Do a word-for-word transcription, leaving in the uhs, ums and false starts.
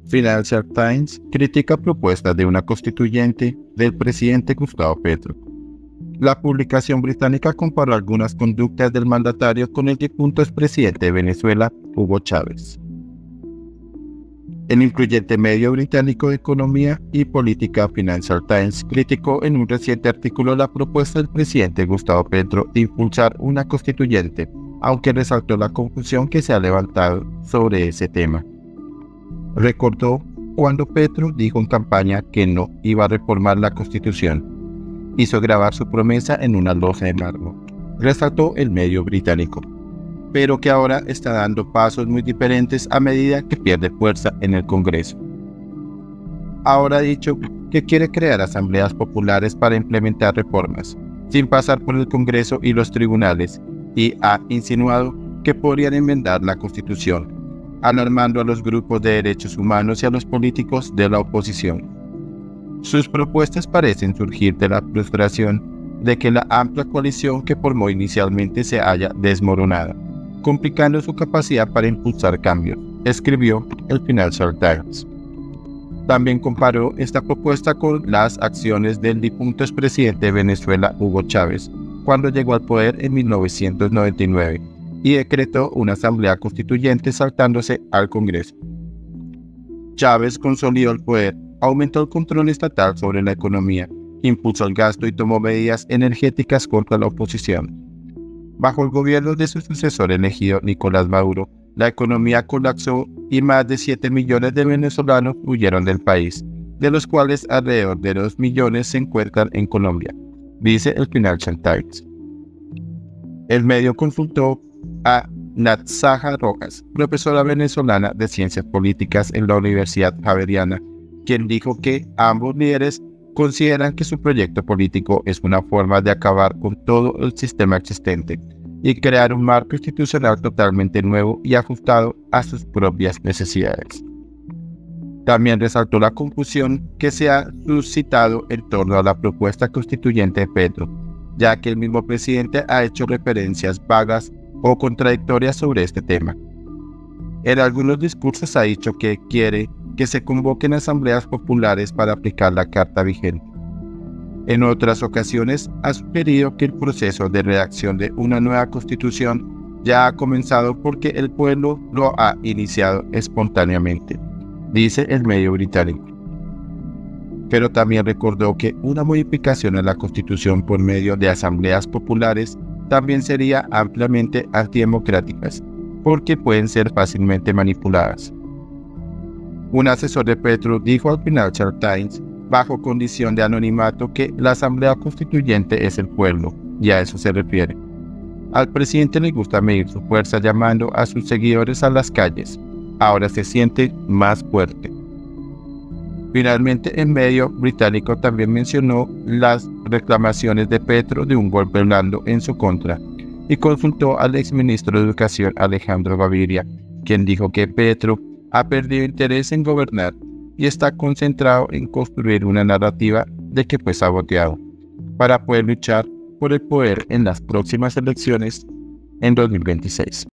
Financial Times critica propuestas de una constituyente del presidente Gustavo Petro. La publicación británica comparó algunas conductas del mandatario con el difunto expresidente de Venezuela, Hugo Chávez. El influyente medio británico de economía y política Financial Times criticó en un reciente artículo la propuesta del presidente Gustavo Petro de impulsar una constituyente, aunque resaltó la confusión que se ha levantado sobre ese tema. Recordó cuando Petro dijo en campaña que no iba a reformar la Constitución. Hizo grabar su promesa en una losa de mármol, resaltó el medio británico, pero que ahora está dando pasos muy diferentes a medida que pierde fuerza en el Congreso. Ahora ha dicho que quiere crear asambleas populares para implementar reformas, sin pasar por el Congreso y los tribunales, y ha insinuado que podrían enmendar la Constitución, alarmando a los grupos de derechos humanos y a los políticos de la oposición. Sus propuestas parecen surgir de la frustración de que la amplia coalición que formó inicialmente se haya desmoronado, complicando su capacidad para impulsar cambios, escribió el Financial Times. También comparó esta propuesta con las acciones del difunto expresidente de Venezuela, Hugo Chávez, cuando llegó al poder en mil novecientos noventa y nueve y decretó una asamblea constituyente saltándose al Congreso. Chávez consolidó el poder, aumentó el control estatal sobre la economía, impulsó el gasto y tomó medidas energéticas contra la oposición. Bajo el gobierno de su sucesor elegido, Nicolás Maduro, la economía colapsó y más de siete millones de venezolanos huyeron del país, de los cuales alrededor de dos millones se encuentran en Colombia, dice el Financial Times. El medio consultó a Natzaja Rojas, profesora venezolana de Ciencias Políticas en la Universidad Javeriana, quien dijo que ambos líderes consideran que su proyecto político es una forma de acabar con todo el sistema existente y crear un marco institucional totalmente nuevo y ajustado a sus propias necesidades. También resaltó la confusión que se ha suscitado en torno a la propuesta constituyente de Petro, ya que el mismo presidente ha hecho referencias vagas o contradictorias sobre este tema. En algunos discursos ha dicho que quiere que se convoquen asambleas populares para aplicar la Carta vigente. En otras ocasiones ha sugerido que el proceso de redacción de una nueva constitución ya ha comenzado porque el pueblo lo ha iniciado espontáneamente, dice el medio británico. Pero también recordó que una modificación a la Constitución por medio de asambleas populares también sería ampliamente antidemocráticas, porque pueden ser fácilmente manipuladas. Un asesor de Petro dijo al Financial Times, bajo condición de anonimato, que la Asamblea Constituyente es el pueblo, y a eso se refiere. Al presidente le gusta medir su fuerza llamando a sus seguidores a las calles. Ahora se siente más fuerte. Finalmente, el medio británico también mencionó las reclamaciones de Petro de un golpe blando en su contra y consultó al exministro de Educación Alejandro Gaviria, quien dijo que Petro ha perdido interés en gobernar y está concentrado en construir una narrativa de que fue saboteado para poder luchar por el poder en las próximas elecciones en dos mil veintiséis.